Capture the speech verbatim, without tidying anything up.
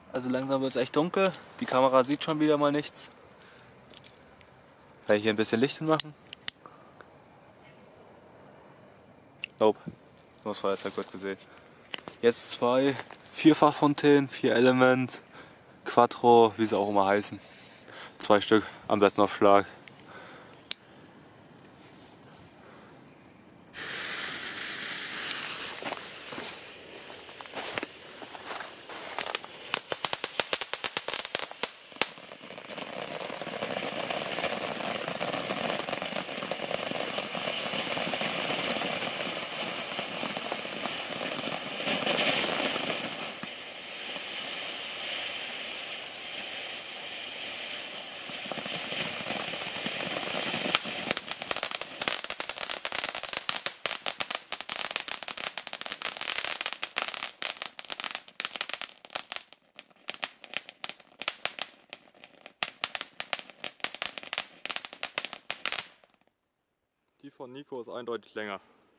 Also langsam wird es echt dunkel. Die Kamera sieht schon wieder mal nichts. Kann ich hier ein bisschen Licht hinmachen? Nope. Nur das Feuerzeug wird gesehen. Jetzt zwei Vierfachfontänen, vier Element, Quattro, wie sie auch immer heißen. Zwei Stück, am besten auf Schlag. Die von Nico ist eindeutig länger.